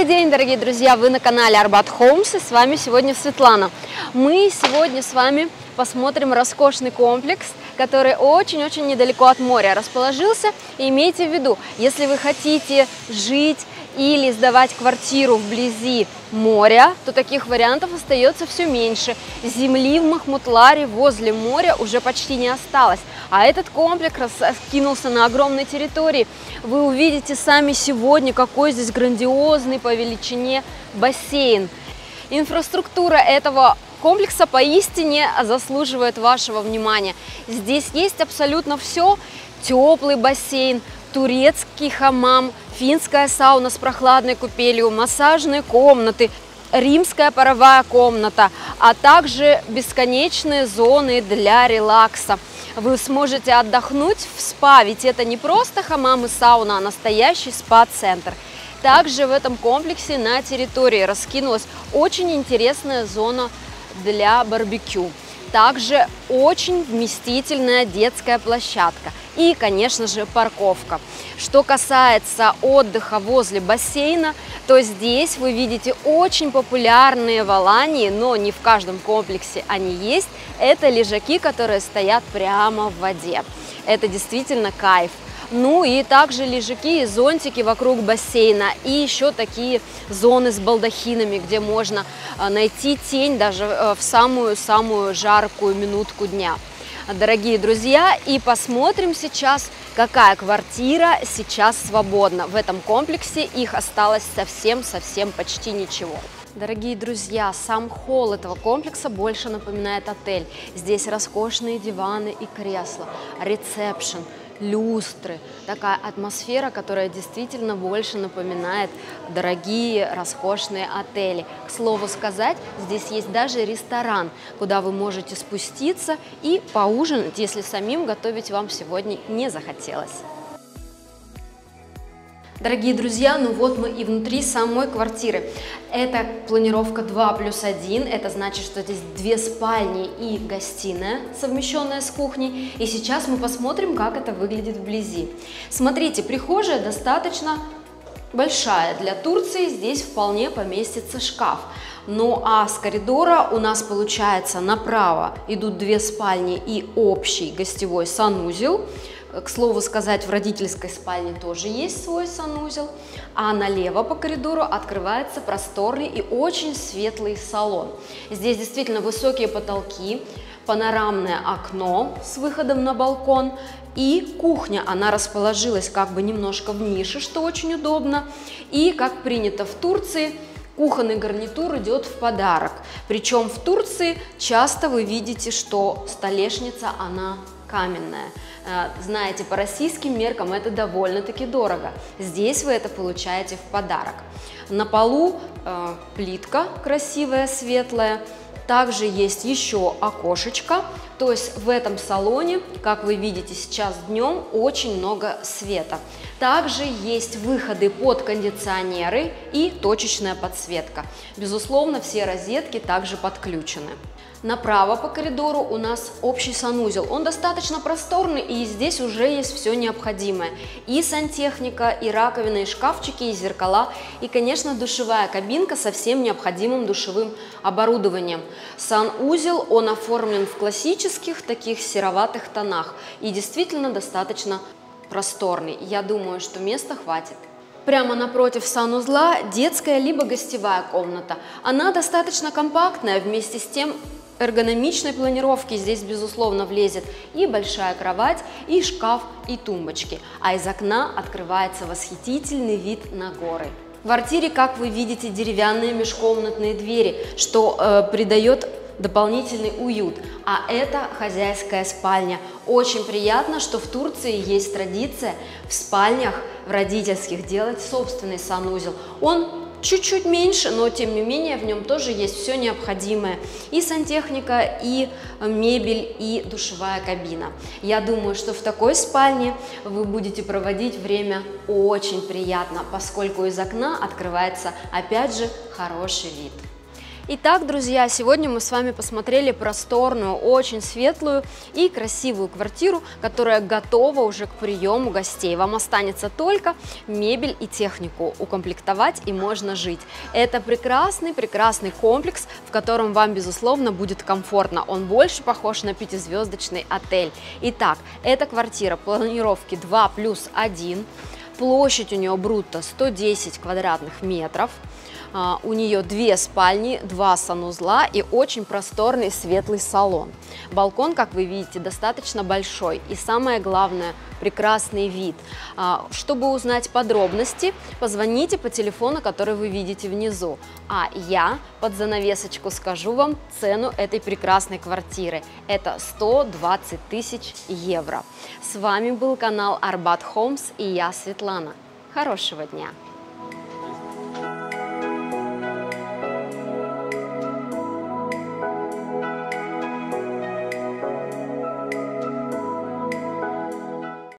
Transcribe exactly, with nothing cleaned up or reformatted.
Добрый день, дорогие друзья! Вы на канале Арбат Homes, и с вами сегодня Светлана. Мы сегодня с вами посмотрим роскошный комплекс, который очень-очень недалеко от моря расположился. И имейте в виду, если вы хотите жить или сдавать квартиру вблизи моря, то таких вариантов остается все меньше. Земли в Махмутларе возле моря уже почти не осталось. А этот комплекс раскинулся на огромной территории. Вы увидите сами сегодня, какой здесь грандиозный по величине бассейн. Инфраструктура этого комплекса поистине заслуживает вашего внимания. Здесь есть абсолютно все. Теплый бассейн, турецкий хамам, финская сауна с прохладной купелью, массажные комнаты, римская паровая комната, а также бесконечные зоны для релакса. Вы сможете отдохнуть в спа, ведь это не просто хамам и сауна, а настоящий спа-центр. Также в этом комплексе на территории раскинулась очень интересная зона для барбекю. Также очень вместительная детская площадка и, конечно же, парковка. Что касается отдыха возле бассейна, то здесь вы видите очень популярные в Алании, но не в каждом комплексе они есть. Это лежаки, которые стоят прямо в воде. Это действительно кайф. Ну и также лежаки и зонтики вокруг бассейна, и еще такие зоны с балдахинами, где можно найти тень даже в самую-самую жаркую минутку дня. Дорогие друзья, и посмотрим сейчас, какая квартира сейчас свободна. В этом комплексе их осталось совсем-совсем почти ничего. Дорогие друзья, сам холл этого комплекса больше напоминает отель. Здесь роскошные диваны и кресла, ресепшн, люстры, такая атмосфера, которая действительно больше напоминает дорогие, роскошные отели. К слову сказать, здесь есть даже ресторан, куда вы можете спуститься и поужинать, если самим готовить вам сегодня не захотелось. Дорогие друзья, ну вот мы и внутри самой квартиры. Это планировка два плюс один, это значит, что здесь две спальни и гостиная, совмещенная с кухней. И сейчас мы посмотрим, как это выглядит вблизи. Смотрите, прихожая достаточно большая. Для Турции здесь вполне поместится шкаф. Ну а с коридора у нас получается направо идут две спальни и общий гостевой санузел. К слову сказать, в родительской спальне тоже есть свой санузел, а налево по коридору открывается просторный и очень светлый салон. Здесь действительно высокие потолки, панорамное окно с выходом на балкон и кухня. Она расположилась как бы немножко в нише, что очень удобно. И, как принято в Турции, кухонный гарнитур идет в подарок. Причем в Турции часто вы видите, что столешница, она каменная. Знаете, по российским меркам это довольно-таки дорого. Здесь вы это получаете в подарок. На полу э, плитка красивая, светлая. Также есть еще окошечко. То есть в этом салоне, как вы видите сейчас днем, очень много света. Также есть выходы под кондиционеры и точечная подсветка. Безусловно, все розетки также подключены. Направо по коридору у нас общий санузел. Он достаточно просторный, и здесь уже есть все необходимое. И сантехника, и раковины, и шкафчики, и зеркала, и, конечно, душевая кабинка со всем необходимым душевым оборудованием. Санузел, он оформлен в классических таких сероватых тонах и действительно достаточно просторный. Я думаю, что места хватит. Прямо напротив санузла детская либо гостевая комната. Она достаточно компактная, вместе с тем эргономичной планировки здесь, безусловно, влезет и большая кровать, и шкаф, и тумбочки. А из окна открывается восхитительный вид на горы. В квартире, как вы видите, деревянные межкомнатные двери, что э, придает дополнительный уют. А это хозяйская спальня. Очень приятно, что в Турции есть традиция в спальнях, в родительских, делать собственный санузел. Он чуть-чуть меньше, но тем не менее в нем тоже есть все необходимое. И сантехника, и мебель, и душевая кабина. Я думаю, что в такой спальне вы будете проводить время очень приятно, поскольку из окна открывается опять же хороший вид. Итак, друзья, сегодня мы с вами посмотрели просторную, очень светлую и красивую квартиру, которая готова уже к приему гостей. Вам останется только мебель и технику укомплектовать, и можно жить. Это прекрасный, прекрасный комплекс, в котором вам, безусловно, будет комфортно. Он больше похож на пятизвездочный отель. Итак, эта квартира планировки два плюс один, площадь у нее брутто сто десять квадратных метров. Uh, у нее две спальни, два санузла и очень просторный светлый салон. Балкон, как вы видите, достаточно большой и, самое главное, прекрасный вид. Uh, чтобы узнать подробности, позвоните по телефону, который вы видите внизу. А я под занавесочку скажу вам цену этой прекрасной квартиры. Это сто двадцать тысяч евро. С вами был канал Арбат Homes и я, Светлана. Хорошего дня!